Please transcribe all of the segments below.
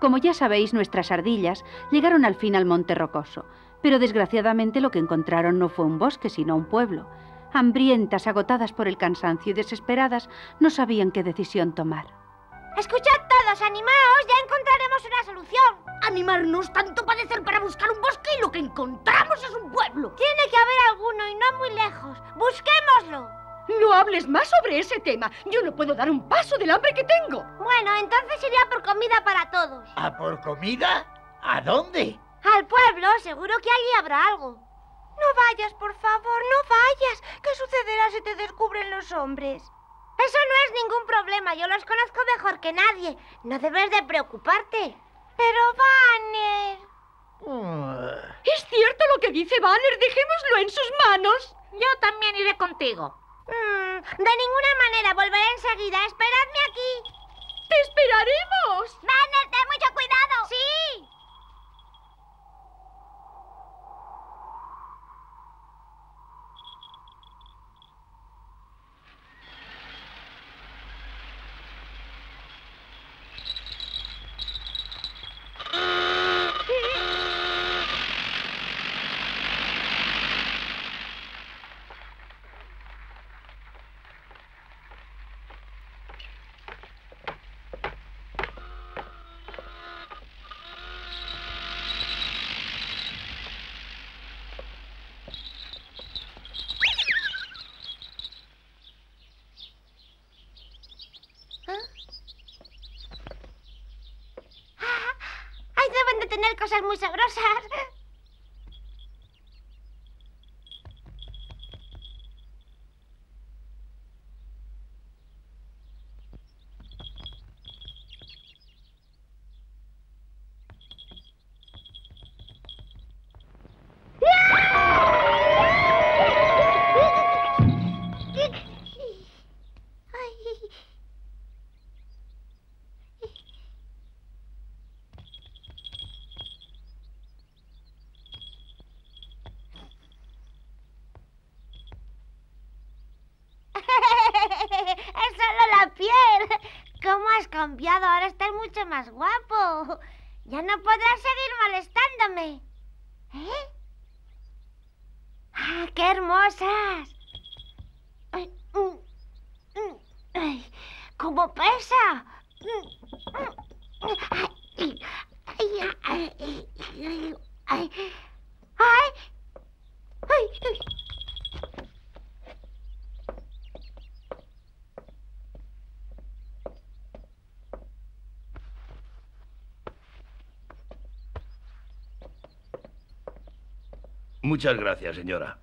Como ya sabéis, nuestras ardillas llegaron al fin al Monte Rocoso, pero desgraciadamente lo que encontraron no fue un bosque, sino un pueblo. Hambrientas, agotadas por el cansancio y desesperadas, no sabían qué decisión tomar. Escuchad todos, animaos, ya encontraremos una solución. Animarnos, tanto padecer para buscar un bosque y lo que encontramos es un pueblo. Tiene que haber alguno y no muy lejos. Busquémoslo. No hables más sobre ese tema. Yo no puedo dar un paso del hambre que tengo. Bueno, entonces iré a por comida para todos. ¿A por comida? ¿A dónde? Al pueblo, seguro que allí habrá algo. No vayas, por favor, no vayas. ¿Qué sucederá si te descubren los hombres? Eso no es ningún problema, yo los conozco mejor que nadie. No debes de preocuparte. Pero, Banner... Es cierto lo que dice Banner, dejémoslo en sus manos. Yo también iré contigo. De ninguna manera, volveré enseguida. Esperadme aquí. ¡Te esperaremos! Banner, ten mucho cuidado. Sí. Deben de tener cosas muy sabrosas. Es solo la piel. ¿Cómo has cambiado? Ahora estás mucho más guapo. Ya no podrás seguir molestándome. ¿Eh? ¡Ah, qué hermosas! Ay, ay, ¡cómo pesa! Ay, ay, ay, ay, ay, ay, ay. Muchas gracias, señora.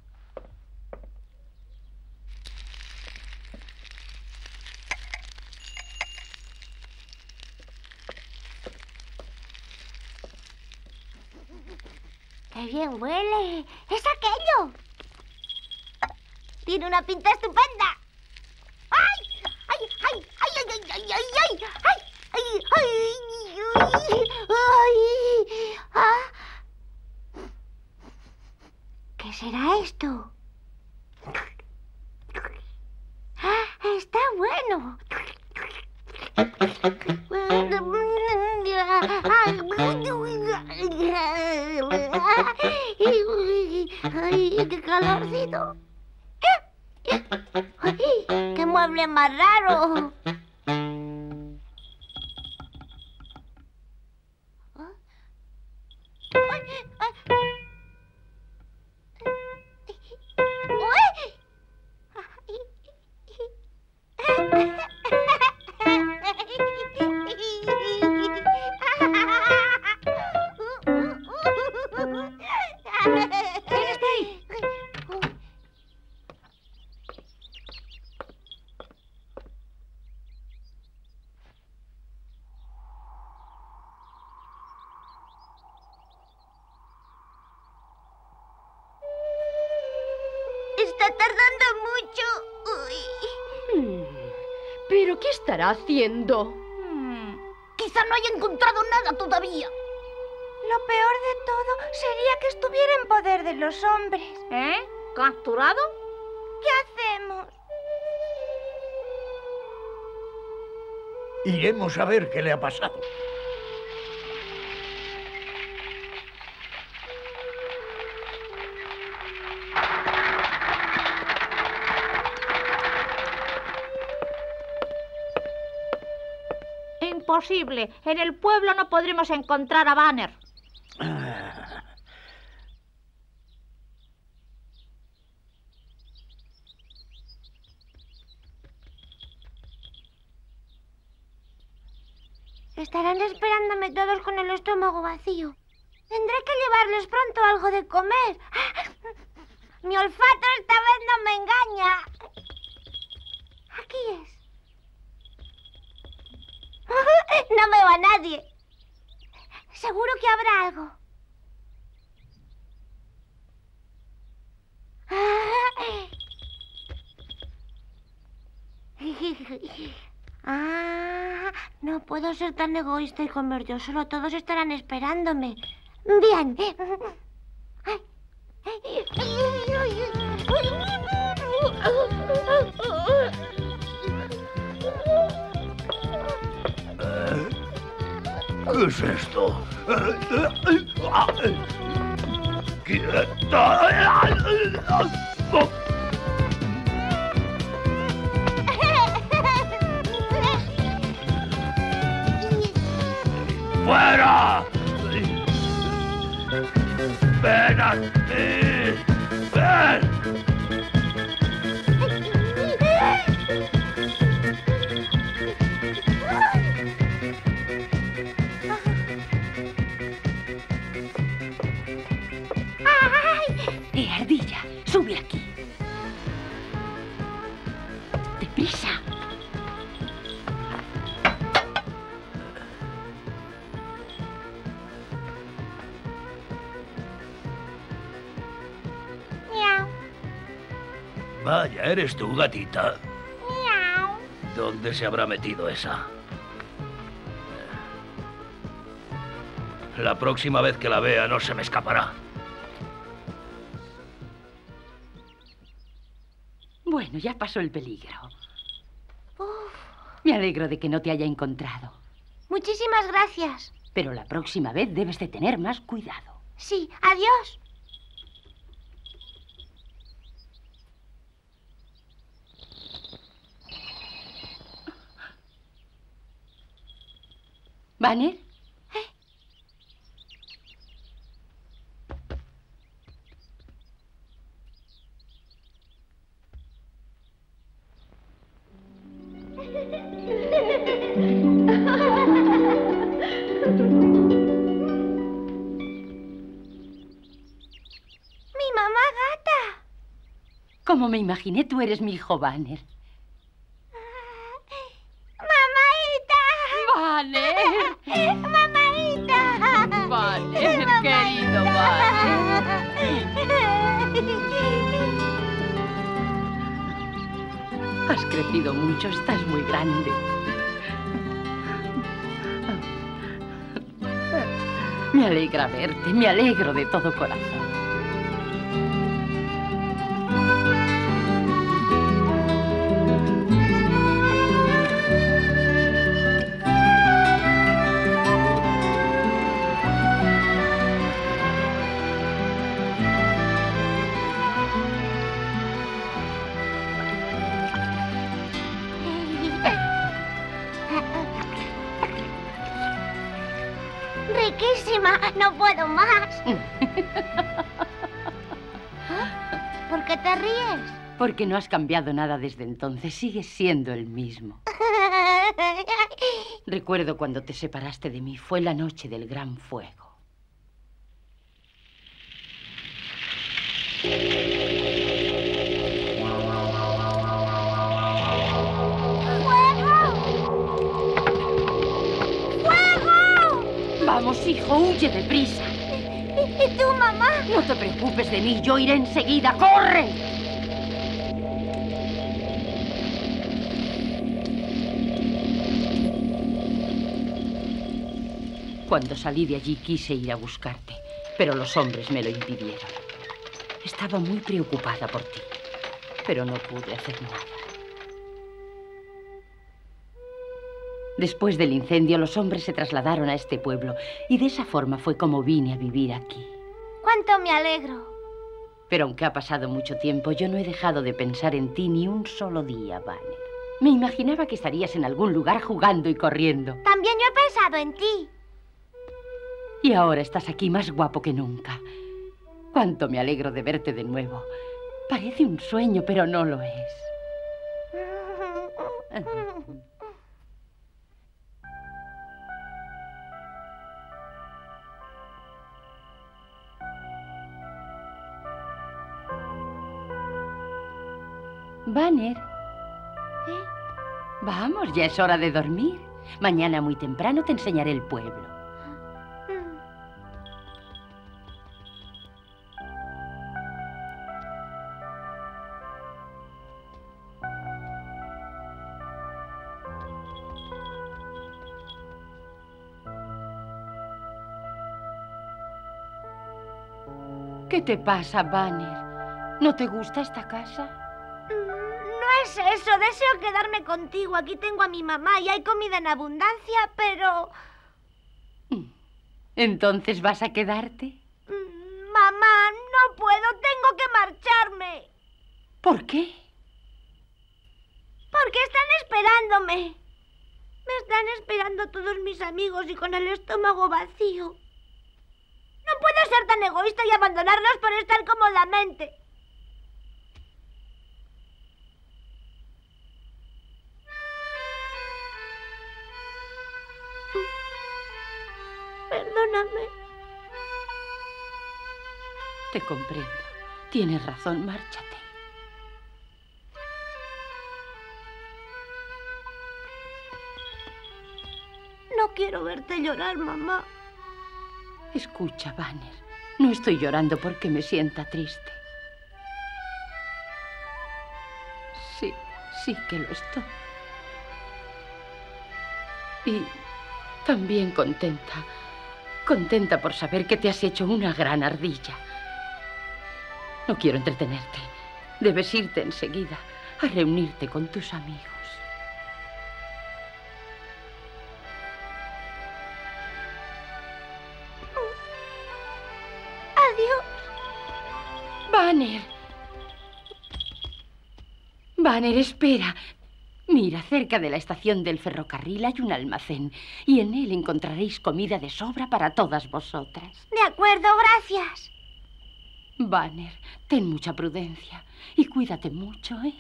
¡Qué bien huele! ¡Es aquello! Tiene una pinta estupenda. ¡Ay! ¡Ay! ¡Ay! ¡Ay! ¡Ay! ¡Ay! ¡Ay! ¡Ay! ¡Ay! ¡Ay! ¡Ay! ¡Ah! ¿Qué será esto? ¡Ah! ¡Está bueno! ¡Ay, qué calorcito! ¡Ay, qué mueble más raro! Está tardando mucho. ¿Pero qué estará haciendo? Quizá no haya encontrado nada todavía. Lo peor de todo sería que estuviera en poder de los hombres. ¿Eh? ¿Capturado? ¿Qué hacemos? Iremos a ver qué le ha pasado. Imposible. En el pueblo no podremos encontrar a Banner. Estarán esperándome todos con el estómago vacío. Tendré que llevarles pronto algo de comer. Mi olfato esta vez no me engaña. Aquí es. No veo a nadie. Seguro que habrá algo. No puedo ser tan egoísta y comer yo solo. Todos estarán esperándome. Bien. ¿Qué es esto? ¡Fuera! ¡Ven aquí! ¡Ven! Ardilla, sube aquí. ¡Deprisa! Miau. Vaya, ¿eres tú, gatita? Miau. ¿Dónde se habrá metido esa? La próxima vez que la vea no se me escapará. Bueno, ya pasó el peligro. Me alegro de que no te haya encontrado. Muchísimas gracias. Pero la próxima vez debes de tener más cuidado. Sí, adiós. ¿Banner? Mi mamá gata. Como me imaginé, tú eres mi hijo Banner. ¡Mamaita! ¡Banner! ¡Mamaita! ¡Banner, querido Banner! Has crecido mucho, estás muy grande. Me alegra verte, me alegro de todo corazón. Riquísima, no puedo más. ¿Por qué te ríes? Porque no has cambiado nada desde entonces, sigues siendo el mismo. Recuerdo cuando te separaste de mí, fue la noche del gran fuego. Vamos, hijo, huye deprisa. ¿Y tú, mamá? No te preocupes de mí, yo iré enseguida. ¡Corre! Cuando salí de allí quise ir a buscarte, pero los hombres me lo impidieron. Estaba muy preocupada por ti, pero no pude hacer nada. Después del incendio, los hombres se trasladaron a este pueblo y de esa forma fue como vine a vivir aquí. ¡Cuánto me alegro! Pero aunque ha pasado mucho tiempo, yo no he dejado de pensar en ti ni un solo día, Banner. Me imaginaba que estarías en algún lugar jugando y corriendo. También yo he pensado en ti. Y ahora estás aquí más guapo que nunca. Cuánto me alegro de verte de nuevo. Parece un sueño, pero no lo es. Banner. Vamos, ya es hora de dormir. Mañana muy temprano te enseñaré el pueblo. ¿Qué te pasa, Banner? ¿No te gusta esta casa? No es eso, deseo quedarme contigo. Aquí tengo a mi mamá y hay comida en abundancia, pero... ¿Entonces vas a quedarte? Mamá, no puedo, tengo que marcharme. ¿Por qué? Porque están esperándome. Me están esperando todos mis amigos y con el estómago vacío. No puedo ser tan egoísta y abandonarlos por estar cómodamente. Perdóname. Te comprendo. Tienes razón, márchate. No quiero verte llorar, mamá. Escucha, Banner. No estoy llorando porque me sienta triste. Sí que lo estoy. Y también contenta. Contenta por saber que te has hecho una gran ardilla. No quiero entretenerte. Debes irte enseguida a reunirte con tus amigos. Adiós. Banner. Banner, espera. Mira, cerca de la estación del ferrocarril hay un almacén y en él encontraréis comida de sobra para todas vosotras. De acuerdo, gracias. Banner, ten mucha prudencia y cuídate mucho, ¿eh?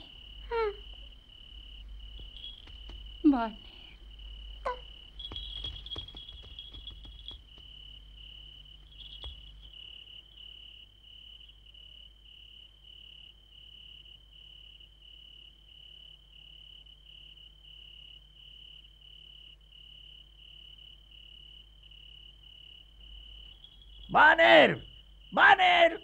Banner. ¡Banner! ¡Banner!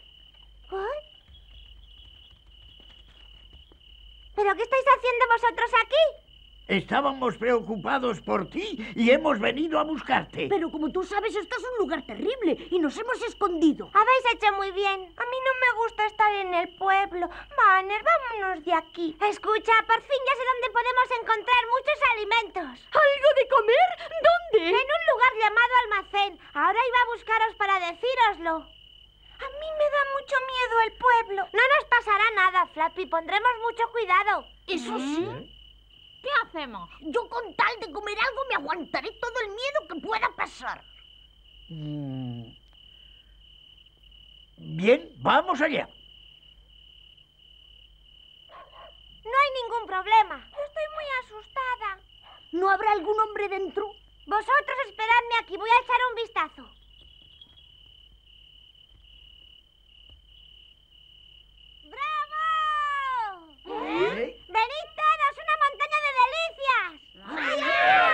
¿Pero qué estáis haciendo vosotros aquí? Estábamos preocupados por ti y hemos venido a buscarte. Pero como tú sabes, esto es un lugar terrible y nos hemos escondido. Habéis hecho muy bien. A mí no me gusta estar en el pueblo. Banner, vámonos de aquí. Escucha, por fin ya sé dónde podemos encontrar muchos alimentos. ¿Algo de comer? ¿Dónde? En un lugar llamado almacén. Ahora iba a buscaros para decíroslo. A mí me da mucho miedo el pueblo. No nos pasará nada, Flappy. Pondremos mucho cuidado. Eso sí. ¿Qué hacemos? Yo con tal de comer algo me aguantaré todo el miedo que pueda pasar. Bien, vamos allá. No hay ningún problema. Estoy muy asustada. ¿No habrá algún hombre dentro? Vosotros esperadme aquí. Voy a echar un vistazo. ¡Bravo! ¡Venid todos! ¡Una montaña de delicias!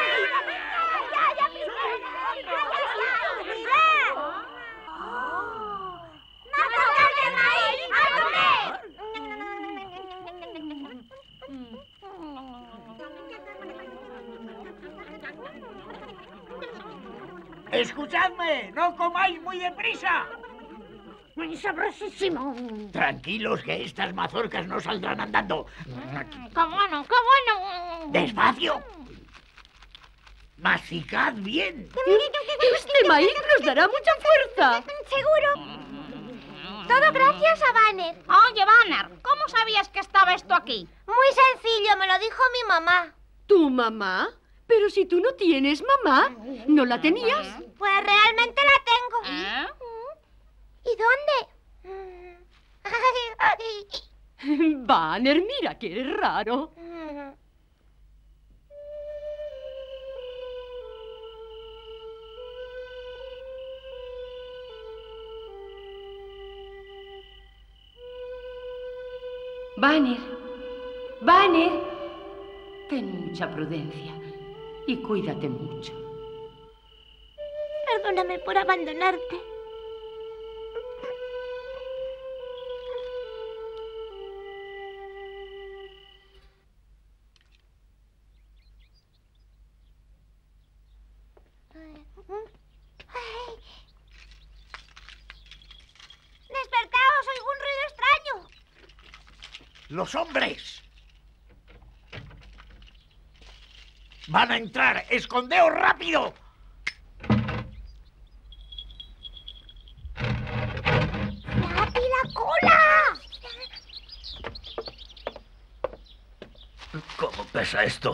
¡Mazorcas de maíz! ¡A comer! ¡Escuchadme! ¡No comáis muy deprisa! ¡Sabrosísimo! Tranquilos, que estas mazorcas no saldrán andando. ¡Qué bueno, qué bueno! ¡Despacio! ¡Masticad bien! Este maíz nos dará mucha fuerza. ¿Seguro? Todo gracias a Banner. Oye, Banner, ¿cómo sabías que estaba esto aquí? Muy sencillo, me lo dijo mi mamá. ¿Tu mamá? Pero si tú no tienes mamá, ¿no la tenías? Pues realmente la tengo. ¿Eh? ¿Y dónde? Banner, mira que eres raro. Banner, Banner, ten mucha prudencia y cuídate mucho. Perdóname por abandonarte. ¡Despertaos! ¡Oigo un ruido extraño! ¡Los hombres! ¡Van a entrar! ¡Escondeos rápido! ¡Flappy, la cola! ¿Cómo pesa esto?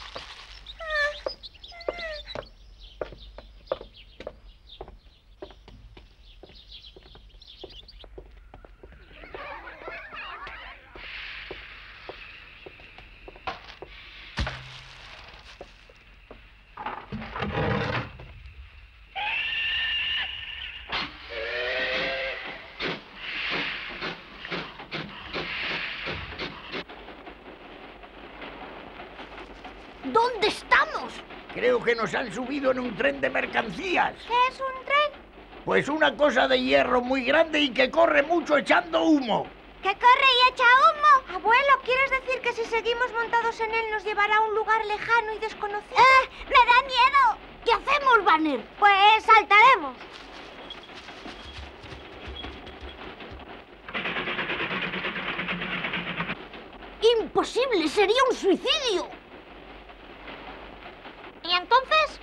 ¿Dónde estamos? Creo que nos han subido en un tren de mercancías. ¿Qué es un tren? Pues una cosa de hierro muy grande y que corre mucho echando humo. ¿Que corre y echa humo? Abuelo, ¿quieres decir que si seguimos montados en él nos llevará a un lugar lejano y desconocido? ¡Me da miedo! ¿Qué hacemos, Banner? Pues saltaremos. ¡Imposible! ¡Sería un suicidio! ¿Y entonces?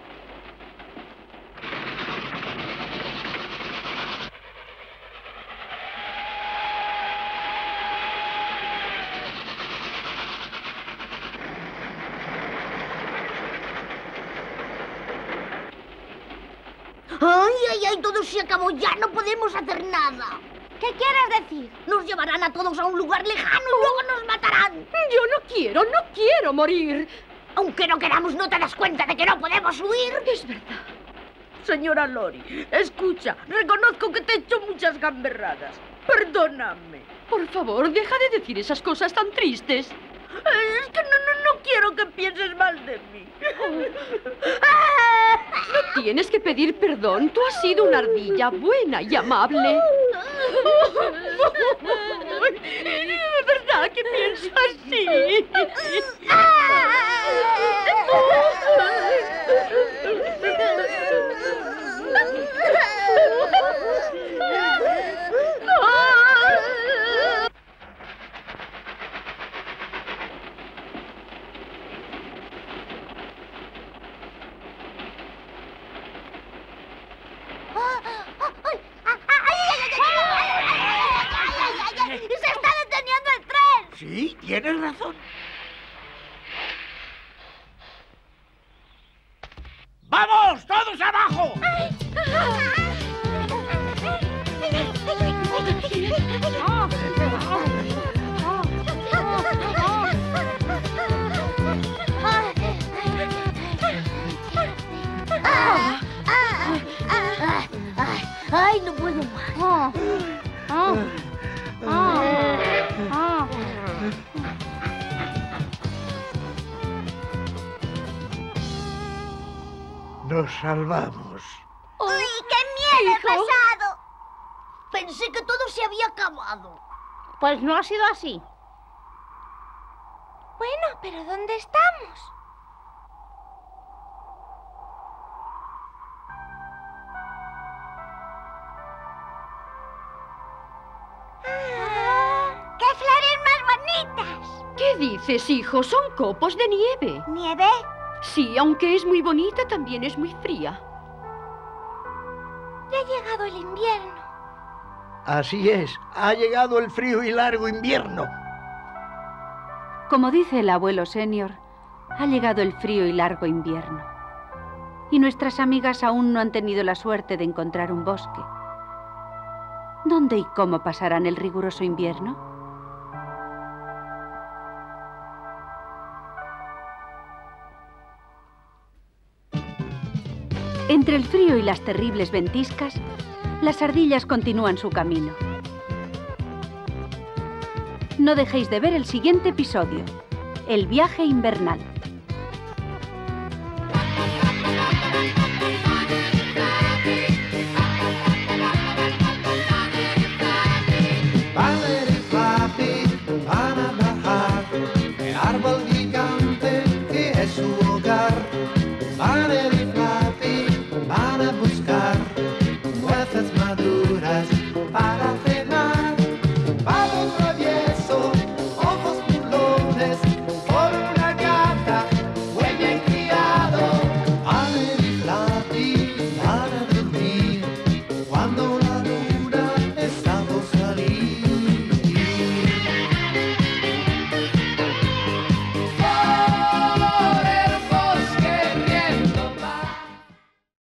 ¡Ay, ay, ay! Todo se acabó ya. No podemos hacer nada. ¿Qué quieres decir? Nos llevarán a todos a un lugar lejano y luego nos matarán. Yo no quiero morir. Aunque no queramos, ¿no te das cuenta de que no podemos huir? Es verdad. Señora Lori, escucha, reconozco que te he hecho muchas gamberradas. Perdóname. Por favor, deja de decir esas cosas tan tristes. Es que no quiero que pienses mal de mí. No tienes que pedir perdón. Tú has sido una ardilla buena y amable. ¿De verdad que piensas así? ¡Se está deteniendo el tren! Sí, tienes razón. ¡Vamos! ¡Todos abajo! ¡Ay, no puedo más! Nos salvamos. ¡Uy, qué miedo he pasado! Pensé que todo se había acabado. Pues no ha sido así. Bueno, pero ¿dónde estamos? ¡Qué flores más bonitas! ¿Qué dices, hijo? Son copos de nieve. ¿Nieve? Sí, aunque es muy bonita, también es muy fría. Ya ha llegado el invierno. Así es, ha llegado el frío y largo invierno. Como dice el abuelo senior, ha llegado el frío y largo invierno. Y nuestras amigas aún no han tenido la suerte de encontrar un bosque. ¿Dónde y cómo pasarán el riguroso invierno? Entre el frío y las terribles ventiscas, las ardillas continúan su camino. No dejéis de ver el siguiente episodio, El viaje invernal.